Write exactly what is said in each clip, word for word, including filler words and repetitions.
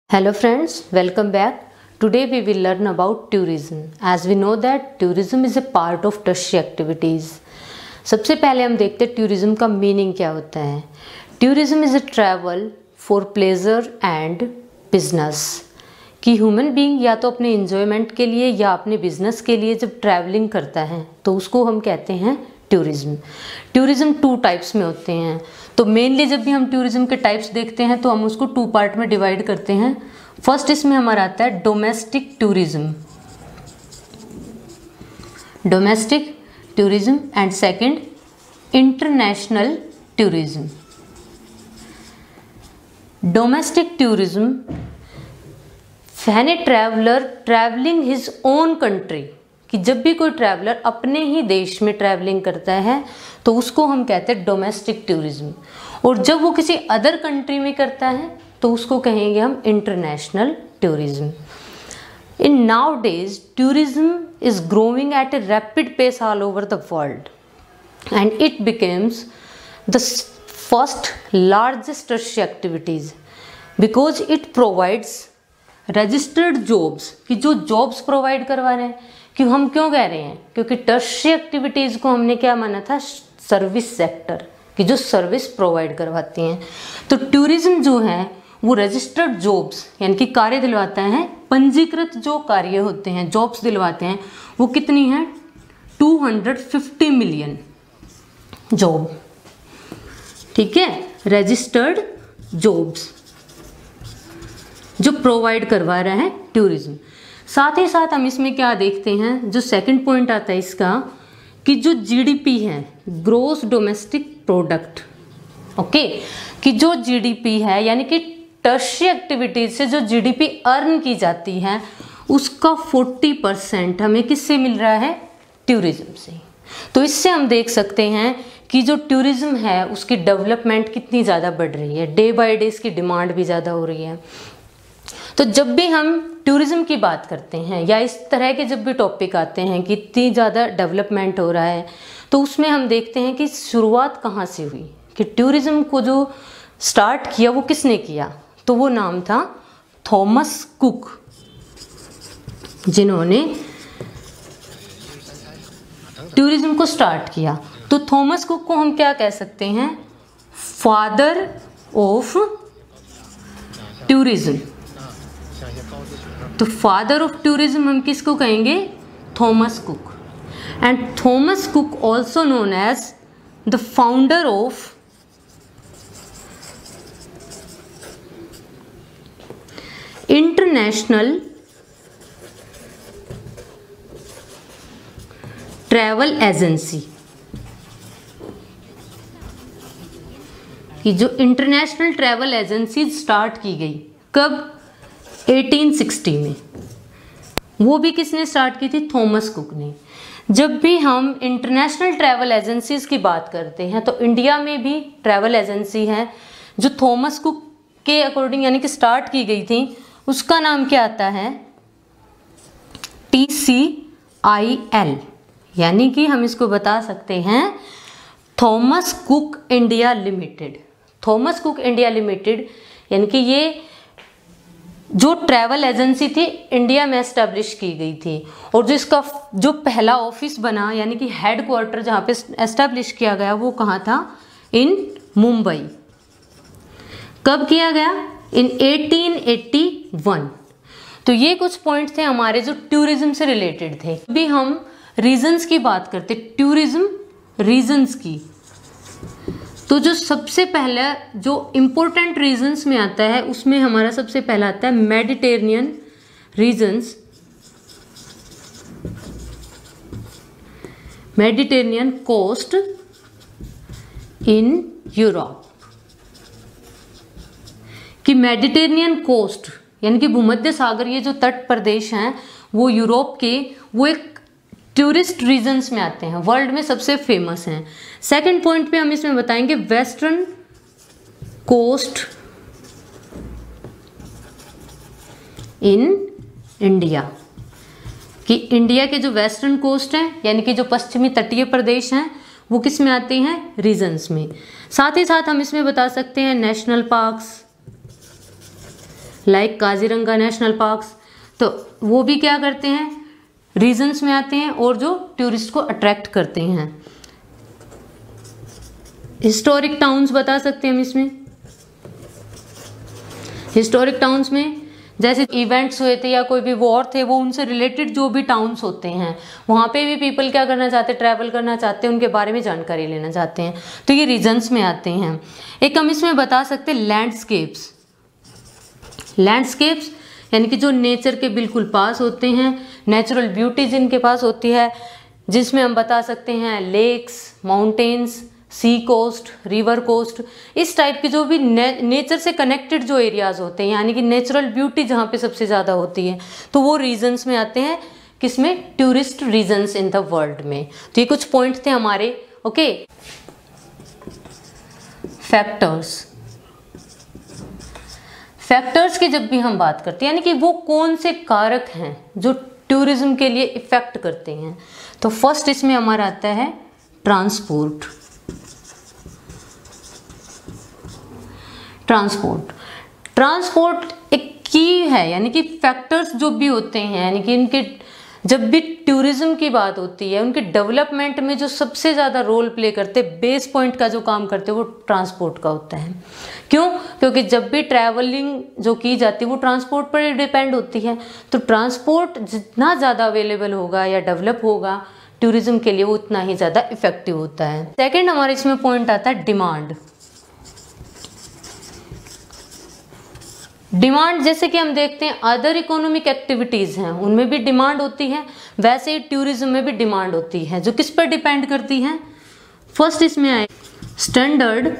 Hello friends, welcome back. Today we will learn about tourism. As we know that tourism is a part of tertiary activities. सबसे पहले हम देखते हैं tourism का meaning क्या होता है. Tourism is a travel for pleasure and business. कि ह्यूमन बीइंग या तो अपने इंजॉयमेंट के लिए या अपने बिजनेस के लिए जब ट्रैवलिंग करता है तो उसको हम कहते हैं टूरिज्म. टूरिज्म टू टाइप्स में होते हैं. तो मेनली जब भी हम टूरिज्म के टाइप्स देखते हैं तो हम उसको टू पार्ट में डिवाइड करते हैं. फर्स्ट इसमें हमारा आता है domestic tourism, domestic tourism and second international tourism. Domestic tourism when a traveller travelling his own country, कि जब भी कोई ट्रैवलर अपने ही देश में ट्रैवलिंग करता है तो उसको हम कहते हैं डोमेस्टिक टूरिज्म. और जब वो किसी अदर कंट्री में करता है तो उसको कहेंगे हम international tourism. In now days tourism is growing at a rapid pace all over the world and it becomes the first largest tertiary activities because it provides registered jobs. कि जो jobs provide करवा रहे हैं, कि हम क्यों कह रहे हैं, क्योंकि टर्शियरी एक्टिविटीज़ को हमने क्या माना था, सर्विस सेक्टर, कि जो सर्विस प्रोवाइड करवाती हैं. तो टूरिज्म जो है वो रजिस्टर्ड जॉब्स यानी कि कार्य दिलवाता है. पंजीकृत जो कार्य होते हैं, जॉब्स दिलवाते हैं, वो कितनी हैं, two hundred fifty million job. ठीक है, रजिस्टर्ड जॉब्स जो प्रोवाइड करवा रहा है टूरिज्म. साथ ही साथ हम इसमें क्या देखते हैं, जो सेकंड पॉइंट आता है इसका, कि जो जीडीपी है, ग्रोस डोमेस्टिक प्रोडक्ट, ओके, कि जो जीडीपी है यानी कि टर्शियरी एक्टिविटीज से जो जीडीपी अर्न की जाती है उसका फोर्टी परसेंट हमें किससे मिल रहा है, टूरिज्म से. तो इससे हम देख सकते हैं कि जो टूरिज्म है उसकी डेवलपमेंट कितनी ज़्यादा बढ़ रही है. डे बाय डे इसकी डिमांड भी ज़्यादा हो रही है. तो जब भी हम टूरिज्म की बात करते हैं या इस तरह के जब भी टॉपिक आते हैं कि इतनी ज़्यादा डेवलपमेंट हो रहा है, तो उसमें हम देखते हैं कि शुरुआत कहाँ से हुई, कि टूरिज्म को जो स्टार्ट किया वो किसने किया, तो वो नाम था थॉमस कुक, जिन्होंने टूरिज्म को स्टार्ट किया. तो थॉमस कुक को हम क्या कह सकते हैं, फादर ऑफ टूरिज्म. तो फादर ऑफ टूरिज्म हम किसको कहेंगे, Thomas Cook. And Thomas Cook also known as the founder of international travel agency. कि जो इंटरनेशनल ट्रैवल एजेंसी स्टार्ट की गई कब, एटीन सिक्सटी में. वो भी किसने स्टार्ट की थी, थॉमस कुक ने. जब भी हम इंटरनेशनल ट्रैवल एजेंसीज की बात करते हैं तो इंडिया में भी ट्रैवल एजेंसी है जो थॉमस कुक के अकॉर्डिंग यानी कि स्टार्ट की गई थी. उसका नाम क्या आता है, टी सी आई एल, यानी कि हम इसको बता सकते हैं Thomas Cook India Limited. Thomas Cook India Limited यानी कि ये जो ट्रैवल एजेंसी थी इंडिया में एस्टेब्लिश की गई थी. और जो इसका जो पहला ऑफिस बना यानी कि हेड क्वार्टर जहाँ पे एस्टेब्लिश किया गया वो कहाँ था, इन मुंबई. कब किया गया, इन एटीन एटी वन. तो ये कुछ पॉइंट्स थे हमारे जो टूरिज्म से रिलेटेड थे. अभी हम रीजंस की बात करते, टूरिज्म रीजंस की. तो जो सबसे पहला जो इम्पोर्टेंट रीजंस में आता है उसमें हमारा सबसे पहला आता है Mediterranean regions. Mediterranean coast in Europe. कि मेडिटेरेनियन कोस्ट यानी कि भूमध्य सागर ये जो तट प्रदेश हैं वो यूरोप के वो एक टूरिस्ट रीजन्स में आते हैं, वर्ल्ड में सबसे फेमस हैं. सेकंड पॉइंट पे हम इसमें बताएंगे वेस्टर्न कोस्ट इन इंडिया. कि इंडिया के जो वेस्टर्न कोस्ट हैं यानी कि जो पश्चिमी तटीय प्रदेश हैं वो किस में आते हैं, रीजन्स में. साथ ही साथ हम इसमें बता सकते हैं national parks, like Kaziranga national parks, तो वो भी क्या करते हैं, रीजन्स में आते हैं और जो टूरिस्ट को अट्रैक्ट करते हैं। हिस्टोरिक टाउन्स बता सकते हैं हम इसमें। हिस्टोरिक टाउन्स में जैसे इवेंट्स हुए थे या कोई भी वॉर थे, वो उनसे रिलेटेड जो भी टाउन्स होते हैं वहाँ पे भी पीपल क्या करना चाहते हैं, ट्रैवल करना चाहते हैं, उनके बारे में जानकारी लेना चाहते हैं, तो ये रीजन्स में आते हैं। एक हम इसमें बता सकते हैं लैंडस्केप्स। लैंडस्केप्स यानी कि जो नेचर के बिल्कुल पास होते हैं, नेचुरल ब्यूटी जिनके पास होती है, जिसमें हम बता सकते हैं lakes, mountains, sea coast, river coast, इस टाइप के जो भी ने, नेचर से कनेक्टेड जो एरियाज होते हैं, यानी कि नेचुरल ब्यूटी जहाँ पे सबसे ज़्यादा होती है, तो वो रीजन्स में आते हैं। किसमें? Tourist regions in the world में। तो ये कुछ पॉइंट थे हमारे। Okay, factors. फैक्टर्स की जब भी हम बात करते हैं, यानी कि वो कौन से कारक हैं जो टूरिज्म के लिए इफेक्ट करते हैं, तो फर्स्ट इसमें हमारा आता है ट्रांसपोर्ट। ट्रांसपोर्ट ट्रांसपोर्ट एक की है, यानी कि फैक्टर्स जो भी होते हैं, यानी कि इनके जब भी टूरिज्म की बात होती है, उनके डेवलपमेंट में जो सबसे ज़्यादा रोल प्ले करते, बेस पॉइंट का जो काम करते, वो ट्रांसपोर्ट का होता है। क्यों? क्योंकि जब भी ट्रैवलिंग जो की जाती है वो ट्रांसपोर्ट पर ही डिपेंड होती है। तो ट्रांसपोर्ट जितना ज़्यादा अवेलेबल होगा या डेवलप होगा टूरिज्म के लिए, वो उतना ही ज़्यादा इफेक्टिव होता है। सेकेंड हमारे इसमें पॉइंट आता है डिमांड। डिमांड जैसे कि हम देखते हैं अदर इकोनॉमिक एक्टिविटीज़ हैं उनमें भी डिमांड होती है, वैसे ही टूरिज्म में भी डिमांड होती है, जो किस पर डिपेंड करती है। फर्स्ट इसमें आए स्टैंडर्ड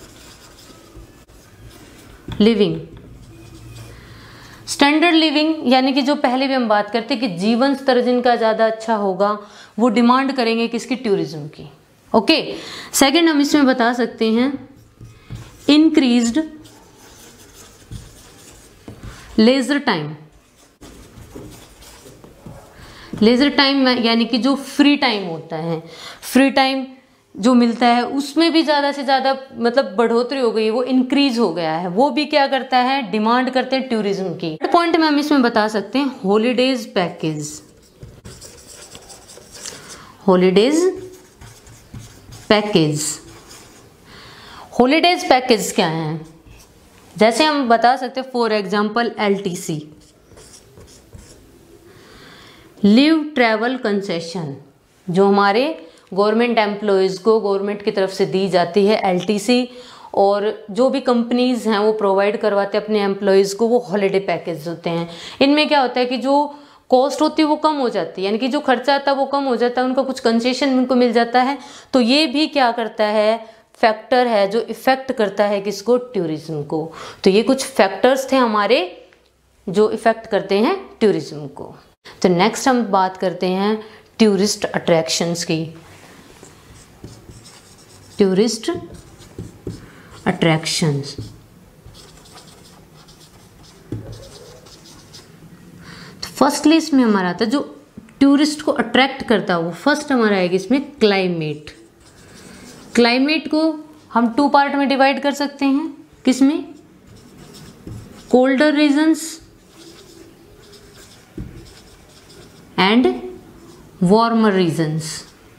लिविंग। स्टैंडर्ड लिविंग यानी कि जो पहले भी हम बात करते हैं कि जीवन स्तर जिनका ज़्यादा अच्छा होगा वो डिमांड करेंगे किसकी? टूरिज्म की। ओके, सेकंड हम इसमें बता सकते हैं increased leisure time. Leisure time यानी कि जो फ्री टाइम होता है, फ्री टाइम जो मिलता है उसमें भी ज़्यादा से ज़्यादा मतलब बढ़ोतरी हो गई है, वो इंक्रीज हो गया है, वो भी क्या करता है? डिमांड करते हैं टूरिज्म की। पॉइंट में हम इसमें बता सकते हैं holidays package. Holidays package holidays package क्या है? जैसे हम बता सकते हैं for example L T C, leave travel concession, जो हमारे गवर्नमेंट एम्प्लॉयज़ को गवर्नमेंट की तरफ से दी जाती है एल टी सी, और जो भी कंपनीज हैं वो प्रोवाइड करवाते हैं अपने एम्प्लॉयज़ को, वो हॉलीडे पैकेज होते हैं। इनमें क्या होता है कि जो कॉस्ट होती है वो कम हो जाती है, यानी कि जो खर्चा आता है वो कम हो जाता है, उनका कुछ कंसेशन उनको मिल जाता है। तो ये भी क्या करता है? फैक्टर है जो इफेक्ट करता है किसको? टूरिज्म को। तो ये कुछ फैक्टर्स थे हमारे जो इफेक्ट करते हैं टूरिज्म को। तो नेक्स्ट हम बात करते हैं टूरिस्ट अट्रैक्शंस की। टूरिस्ट अट्रैक्शंस, तो फर्स्टली इसमें हमारा आता है जो टूरिस्ट को अट्रैक्ट करता है, वो फर्स्ट हमारा आएगा इसमें क्लाइमेट। क्लाइमेट को हम टू पार्ट में डिवाइड कर सकते हैं, किसमें? Colder regions and warmer regions.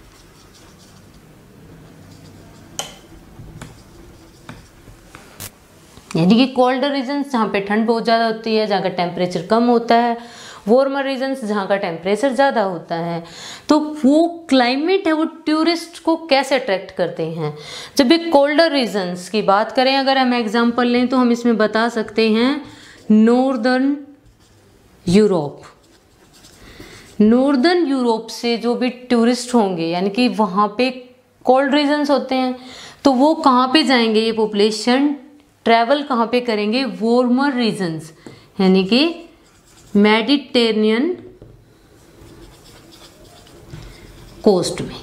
यानी कि कोल्डर रीजन्स जहाँ पे ठंड बहुत ज़्यादा होती है, जहाँ का टेम्परेचर कम होता है, वार्मर रीजन्स जहाँ का टेम्परेचर ज़्यादा होता है। तो वो क्लाइमेट है वो टूरिस्ट को कैसे अट्रैक्ट करते हैं? जब भी कोल्डर रीजन्स की बात करें, अगर हम एग्जांपल लें तो हम इसमें बता सकते हैं नॉर्दर्न यूरोप। नॉर्दर्न यूरोप से जो भी टूरिस्ट होंगे, यानी कि वहाँ पे कोल्ड रीजन्स होते हैं, तो वो कहाँ पे जाएंगे? ये पॉपुलेशन ट्रैवल कहाँ पे करेंगे? वार्मर रीजन्स, यानी कि मेडिटेरेनियन कोस्ट में।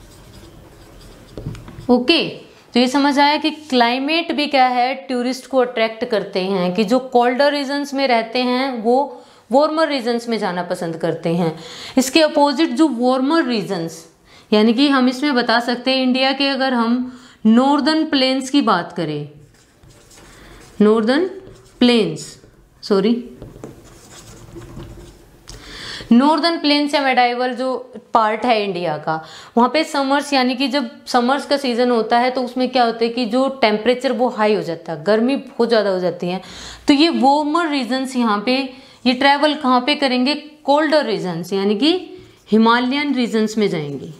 ओके, तो ये समझ आया कि क्लाइमेट भी क्या है? टूरिस्ट को अट्रैक्ट करते हैं, कि जो कोल्डर रीजन्स में रहते हैं वो वार्मर रीजन्स में जाना पसंद करते हैं। इसके अपोजिट जो वार्मर रीजन्स, यानी कि हम इसमें बता सकते हैं इंडिया के अगर हम नॉर्दर्न प्लेन्स की बात करें, northern plains sorry northern plain से मेडाइवल जो पार्ट है इंडिया का, वहाँ पे समर्स यानी कि जब समर्स का सीज़न होता है तो उसमें क्या होता है कि जो टेम्परेचर वो हाई हो जाता है, गर्मी बहुत ज़्यादा हो जाती है। तो ये वार्मर रीजन्स यहाँ पे ये ट्रैवल कहाँ पे करेंगे, कोल्डर रीजन्स यानी कि हिमालयन रीजन्स में जाएंगे।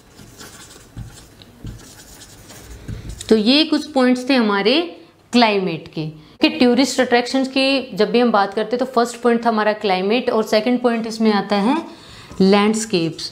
तो ये कुछ पॉइंट्स थे हमारे क्लाइमेट के कि टूरिस्ट अट्रैक्शंस की जब भी हम बात करते हैं तो फर्स्ट पॉइंट था हमारा क्लाइमेट और सेकंड पॉइंट इसमें आता है लैंडस्केप्स।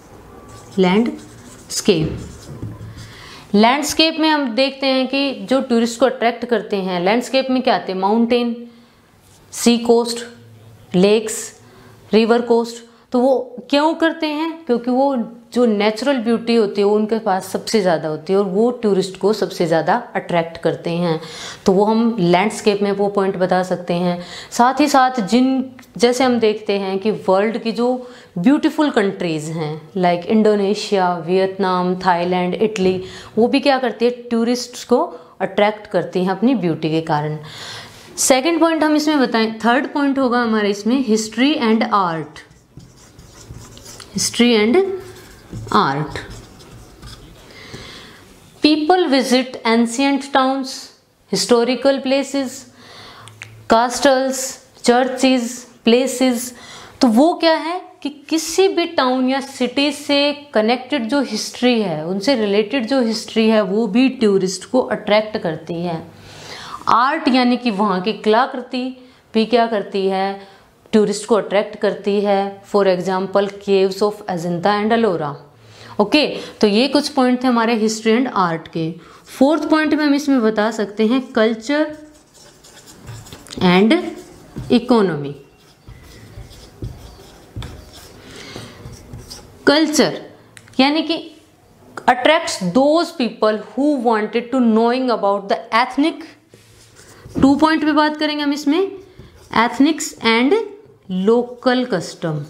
लैंडस्केप लैंडस्केप में हम देखते हैं कि जो टूरिस्ट को अट्रैक्ट करते हैं, लैंडस्केप में क्या आते हैं, mountain, sea coast, lakes, river coast. तो वो क्यों करते हैं, क्योंकि वो जो नेचुरल ब्यूटी होती है वो उनके पास सबसे ज़्यादा होती है और वो टूरिस्ट को सबसे ज़्यादा अट्रैक्ट करते हैं। तो वो हम लैंडस्केप में वो पॉइंट बता सकते हैं। साथ ही साथ जिन जैसे हम देखते हैं कि वर्ल्ड की जो ब्यूटीफुल कंट्रीज़ हैं like Indonesia, Vietnam, Thailand, Italy, वो भी क्या करती है, टूरिस्ट को अट्रैक्ट करती हैं अपनी ब्यूटी के कारण। सेकेंड पॉइंट हम इसमें बताएं, थर्ड पॉइंट होगा हमारे इसमें history and art. History and art people visit ancient towns, historical places, castles, churches, places. तो वो क्या है कि किसी भी टाउन या सिटी से कनेक्टेड जो हिस्ट्री है, उनसे रिलेटेड जो हिस्ट्री है वो भी टूरिस्ट को अट्रैक्ट करती है। आर्ट यानी कि वहाँ की कलाकृति भी क्या करती है, टूरिस्ट को अट्रैक्ट करती है। For example caves of Ajanta and Ellora. Okay, तो ये कुछ पॉइंट थे हमारे हिस्ट्री एंड आर्ट के। फोर्थ पॉइंट में हम इसमें बता सकते हैं कल्चर एंड इकोनॉमी। कल्चर यानी कि attracts those people who wanted to knowing about the ethnic. Two point पे बात करेंगे हम इसमें, एथनिक्स एंड लोकल कस्टम,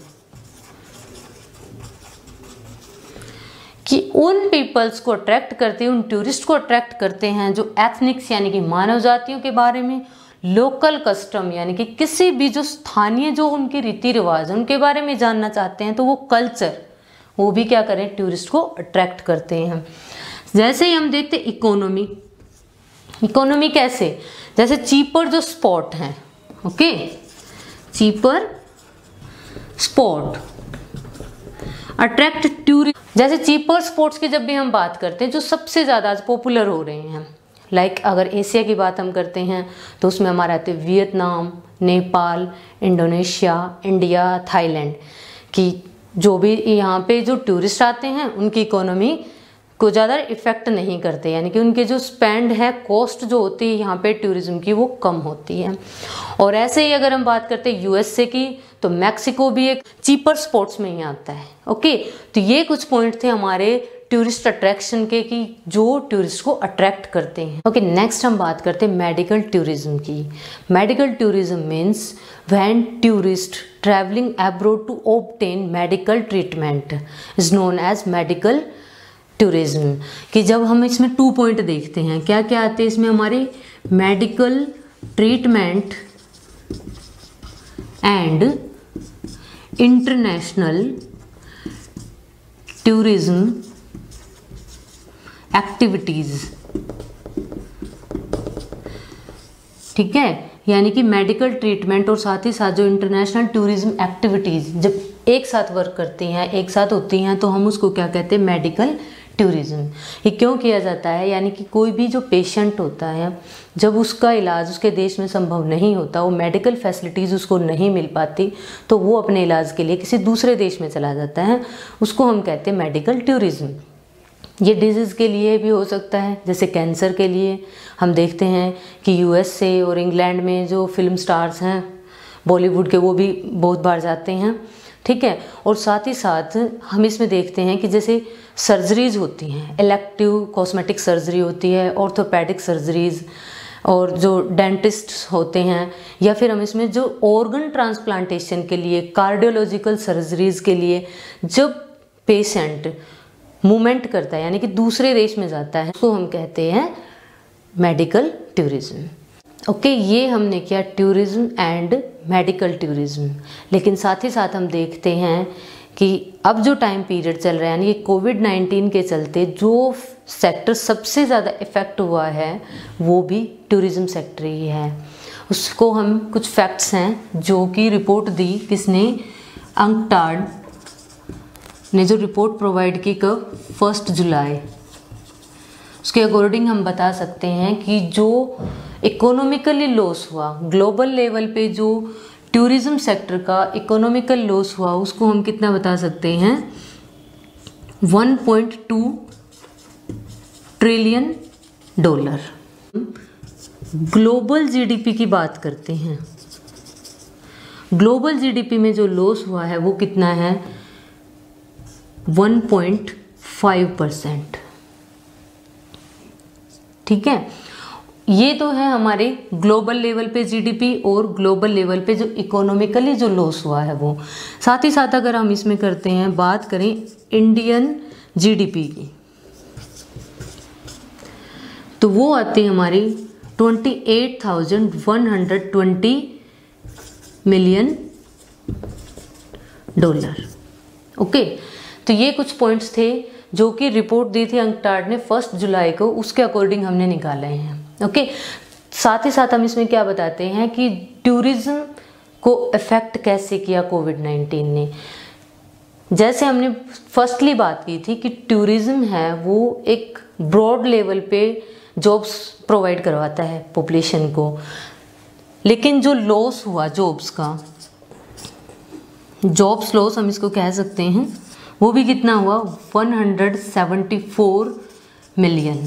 कि उन पीपल्स को अट्रैक्ट करते हैं, उन टूरिस्ट को अट्रैक्ट करते हैं जो एथनिक्स यानी कि मानव जातियों के बारे में, लोकल कस्टम यानी कि किसी भी जो स्थानीय जो उनके रीति रिवाज उनके बारे में जानना चाहते हैं, तो वो कल्चर वो भी क्या करें, टूरिस्ट को अट्रैक्ट करते हैं। जैसे ही हम देखते इकोनॉमी। इकोनॉमी कैसे, जैसे चीपर जो स्पॉट हैं, okay, cheaper spot attract tourist. जैसे चीपर स्पॉट्स की जब भी हम बात करते हैं जो सबसे ज़्यादा आज पॉपुलर हो रहे हैं, लाइक like, अगर एशिया की बात हम करते हैं तो उसमें हमारे आते हैं Vietnam, Nepal, Indonesia, India, Thailand, कि जो भी यहाँ पे जो टूरिस्ट आते हैं उनकी इकोनॉमी को ज़्यादा इफ़ेक्ट नहीं करते, यानी कि उनके जो स्पेंड है, कॉस्ट जो होती है यहाँ पे टूरिज्म की वो कम होती है। और ऐसे ही अगर हम बात करते हैं यूएसए की, तो मैक्सिको भी एक चीपर स्पॉट्स में ही आता है। ओके, तो ये कुछ पॉइंट थे हमारे टूरिस्ट अट्रैक्शन के कि जो टूरिस्ट को अट्रैक्ट करते हैं। ओके, नेक्स्ट हम बात करते हैं मेडिकल टूरिज्म की। Medical tourism means when tourist travelling abroad to obtain medical treatment is known as medical tourism. कि जब हम इसमें टू पॉइंट देखते हैं, क्या क्या आते हैं इसमें हमारे, medical treatment and international tourism activities. ठीक है, यानी कि मेडिकल ट्रीटमेंट और साथ ही साथ जो इंटरनेशनल टूरिज्म एक्टिविटीज जब एक साथ वर्क करती हैं, एक साथ होती हैं, तो हम उसको क्या कहते हैं, मेडिकल टूरिज्म। ये क्यों किया जाता है, यानी कि कोई भी जो पेशेंट होता है जब उसका इलाज उसके देश में संभव नहीं होता, वो मेडिकल फैसिलिटीज़ उसको नहीं मिल पाती, तो वो अपने इलाज के लिए किसी दूसरे देश में चला जाता है, उसको हम कहते हैं मेडिकल टूरिज्म। ये डिजीज़ के लिए भी हो सकता है, जैसे कैंसर के लिए हम देखते हैं कि यूएसए और इंग्लैंड में जो फिल्म स्टार्स हैं बॉलीवुड के, वो भी बहुत बार जाते हैं। ठीक है, और साथ ही साथ हम इसमें देखते हैं कि जैसे सर्जरीज होती हैं, इलेक्टिव कॉस्मेटिक सर्जरी होती है, ऑर्थोपेडिक सर्जरीज, और जो डेंटिस्ट होते हैं, या फिर हम इसमें जो ऑर्गन ट्रांसप्लांटेशन के लिए, कार्डियोलॉजिकल सर्जरीज के लिए जब पेशेंट मूवमेंट करता है यानी कि दूसरे देश में जाता है, उसको हम कहते हैं मेडिकल टूरिज्म। ओके, ये हमने किया टूरिज्म एंड मेडिकल टूरिज्म। लेकिन साथ ही साथ हम देखते हैं कि अब जो टाइम पीरियड चल रहा है यानी कि कोविड नाइन्टीन के चलते जो सेक्टर सबसे ज़्यादा इफ़ेक्ट हुआ है वो भी टूरिज्म सेक्टर ही है। उसको हम कुछ फैक्ट्स हैं जो कि रिपोर्ट दी किसने, अंकटाड ने जो रिपोर्ट प्रोवाइड की कब, फर्स्ट जुलाई। उसके अकॉर्डिंग हम बता सकते हैं कि जो इकोनॉमिकली लॉस हुआ ग्लोबल लेवल पे, जो टूरिज्म सेक्टर का इकोनॉमिकल लॉस हुआ उसको हम कितना बता सकते हैं, one point two trillion dollar. Global GDP की बात करते हैं। ग्लोबल जीडीपी में जो लॉस हुआ है वो कितना है, वन पॉइंट फाइव परसेंट। ठीक है, ये तो है हमारे ग्लोबल लेवल पे जीडीपी और ग्लोबल लेवल पे जो इकोनॉमिकली जो लॉस हुआ है वो। साथ ही साथ अगर हम इसमें करते हैं बात करें इंडियन जीडीपी की, तो वो आती है हमारी twenty eight thousand one hundred twenty million dollar. Okay, तो ये कुछ पॉइंट्स थे जो कि रिपोर्ट दी थी अंकटाड ने फर्स्ट जुलाई को, उसके अकॉर्डिंग हमने निकाले हैं। ओके, साथ ही साथ हम इसमें क्या बताते हैं कि टूरिज्म को इफेक्ट कैसे किया कोविड नाइन्टीन ने। जैसे हमने फर्स्टली बात की थी कि टूरिज्म है वो एक ब्रॉड लेवल पे जॉब्स प्रोवाइड करवाता है पॉपुलेशन को, लेकिन जो लॉस हुआ जॉब्स का, जॉब्स लॉस हम इसको कह सकते हैं, वो भी कितना हुआ, one hundred seventy four million.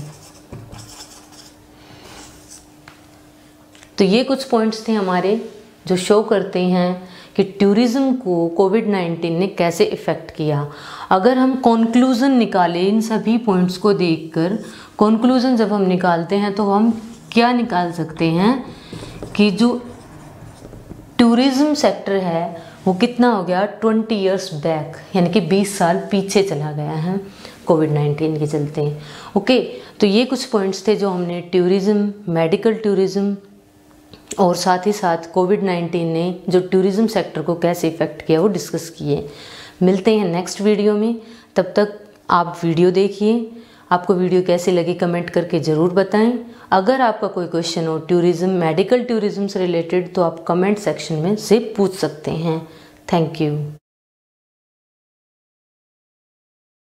तो ये कुछ पॉइंट्स थे हमारे जो शो करते हैं कि टूरिज्म को कोविड नाइन्टीन ने कैसे इफ़ेक्ट किया। अगर हम कॉन्क्लूज़न निकालें इन सभी पॉइंट्स को देखकर, कॉन्क्लूज़न जब हम निकालते हैं तो हम क्या निकाल सकते हैं कि जो टूरिज्म सेक्टर है वो कितना हो गया, ट्वेंटी इयर्स बैक, यानी कि बीस साल पीछे चला गया है कोविड नाइन्टीन के चलते। ओके, तो ये कुछ पॉइंट्स थे जो हमने टूरिज्म, मेडिकल टूरिज्म और साथ ही साथ कोविड नाइन्टीन ने जो टूरिज्म सेक्टर को कैसे इफ़ेक्ट किया वो डिस्कस किए। मिलते हैं नेक्स्ट वीडियो में, तब तक आप वीडियो देखिए। आपको वीडियो कैसी लगी कमेंट करके ज़रूर बताएं। अगर आपका कोई क्वेश्चन हो टूरिज्म, मेडिकल टूरिज्म से रिलेटेड, तो आप कमेंट सेक्शन में से पूछ सकते हैं। Thank you.